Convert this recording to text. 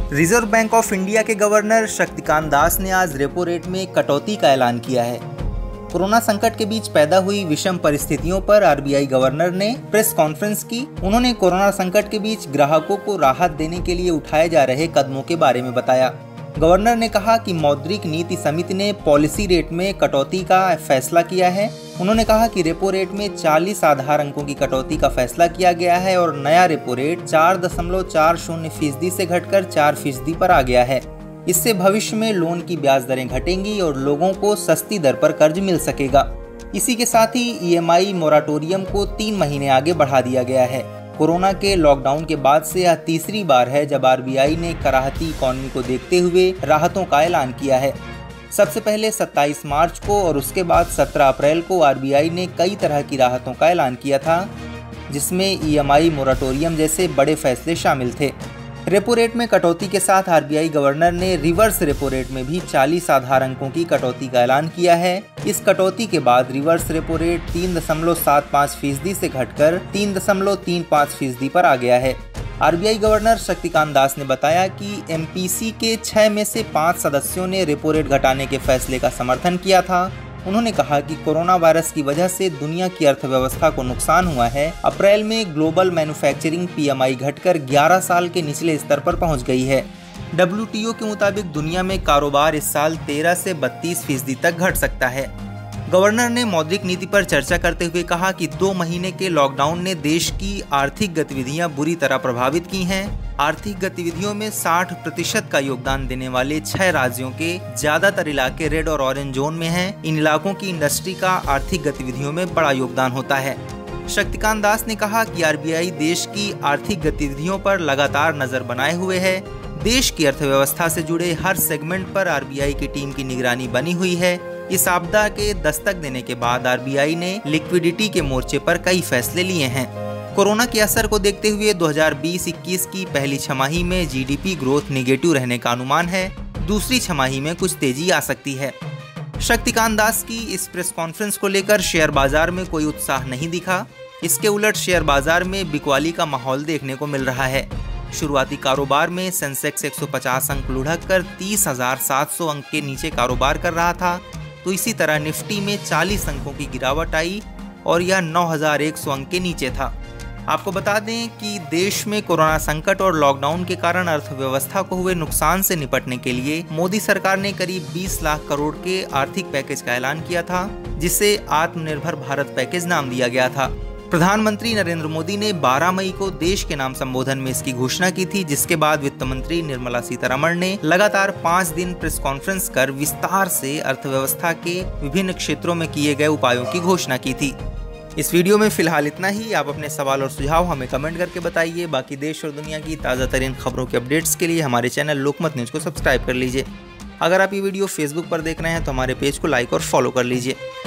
Reserve Bank of India के governor Shaktikanta Das ने आज रेपो रेट में कटौती का ऐलान किया है। कोरोना संकट के बीच पैदा हुई विषम परिस्थितियों पर आरबीआई गवर्नर ने प्रेस कॉन्फ्रेंस की। उन्होंने कोरोना संकट के बीच ग्राहकों को राहत देने के लिए उठाए जा रहे कदमों के बारे में बताया। गवर्नर ने कहा कि मौद्रिक नीति समिति ने पॉलिसी रेट में कटौती का फैसला किया है। उन्होंने कहा कि रेपो रेट में 40 आधार अंकों की कटौती का फैसला किया गया है और नया रेपो रेट 4.40% से घटकर 4% पर आ गया है। इससे भविष्य में लोन की ब्याज दरें घटेंगी और लोगों को सस्ती दर पर कर्ज मिल सकेगा। इसी के साथ ही ईएमआई मोराटोरियम को 3 महीने आगे बढ़ा दिया गया है। कोरोना के लॉकडाउन के बाद से यह तीसरी बार है जब आरबीआई ने कराहती इकॉनमी को देखते हुए राहतों का ऐलान किया है। सबसे पहले 27 मार्च को और उसके बाद 17 अप्रैल को आरबीआई ने कई तरह की राहतों का ऐलान किया था, जिसमें ईएमआई मोराटोरियम जैसे बड़े फैसले शामिल थे। रेपो रेट में कटौती के साथ आरबीआई गवर्नर ने रिवर्स रेपो रेट में भी 40 आधार अंकों की कटौती का ऐलान किया है। इस कटौती के बाद रिवर्स रेपो रेट 3.75% से घटकर 3.35% पर आ गया है। आरबीआई गवर्नर शक्तिकांत दास ने बताया कि एमपीसी के 6 में से 5 सदस्यों ने रेपो रेट घटाने के फैसले का समर्थन किया था। उन्होंने कहा कि कोरोना वायरस की वजह से दुनिया की अर्थव्यवस्था को नुकसान हुआ है। अप्रैल में ग्लोबल मैन्युफैक्चरिंग पीएमआई घटकर 11 साल के निचले स्तर पर पहुंच गई है। डब्ल्यूटीओ के मुताबिक दुनिया में कारोबार इस साल 13 से 32% तक घट सकता है। गवर्नर ने मौद्रिक नीति पर चर्चा करते हुए कहा कि 2 महीने के लॉकडाउन ने देश की आर्थिक गतिविधियां बुरी तरह प्रभावित की हैं। आर्थिक गतिविधियों में 60% का योगदान देने वाले 6 राज्यों के ज्यादातर इलाके रेड और ऑरेंज जोन में हैं। इन इलाकों की इंडस्ट्री का आर्थिक गतिविधियों में बड़ा योगदान होता है। शक्तिकांत दास ने कहा कि आरबीआई देश की आर्थिक गतिविधियों पर लगातार नजर बनाए हुए है। देश की अर्थव्यवस्था से जुड़े हर सेगमेंट पर आरबीआई की टीम की निगरानी बनी हुई है। इस आपदा के दस्तक देने के बाद आरबीआई ने लिक्विडिटी के मोर्चे पर कई फैसले लिए हैं। कोरोना के असर को देखते हुए 2020-21 की पहली छमाही में जीडीपी ग्रोथ नेगेटिव रहने का अनुमान है। दूसरी छमाही में कुछ तेजी आ सकती है। शक्तिकांत दास की इस प्रेस कॉन्फ्रेंस को लेकर शेयर बाजार में कोई उत्साह नहीं दिखा। इसके उलट शेयर बाजार में बिकवाली का माहौल देखने को मिल रहा है। शुरुआती कारोबार में सेंसेक्स 150 अंक लुढ़क कर 30,700 अंक के नीचे कारोबार कर रहा था, तो इसी तरह निफ्टी में 40 अंकों की गिरावट आई और यह 9,100 अंक के नीचे था। आपको बता दें कि देश में कोरोना संकट और लॉकडाउन के कारण अर्थव्यवस्था को हुए नुकसान से निपटने के लिए मोदी सरकार ने करीब 20 लाख करोड़ के आर्थिक पैकेज का ऐलान किया था, जिसे आत्मनिर्भर भारत पैकेज नाम दिया गया था। प्रधानमंत्री नरेंद्र मोदी ने 12 मई को देश के नाम संबोधन में इसकी घोषणा की थी, जिसके बाद वित्त मंत्री निर्मला सीतारमण ने लगातार 5 दिन प्रेस कॉन्फ्रेंस कर विस्तार से अर्थव्यवस्था के विभिन्न क्षेत्रों में किए गए उपायों की घोषणा की थी। इस वीडियो में फिलहाल इतना ही। आप अपने सवाल और सुझाव हमें कमेंट करके बताइए। बाकी देश और दुनिया की ताज़ा तरीन खबरों के अपडेट्स के लिए हमारे चैनल लोकमत न्यूज़ को सब्सक्राइब कर लीजिए। अगर आप ये वीडियो फेसबुक पर देख रहे हैं तो हमारे पेज को लाइक और फॉलो कर लीजिए।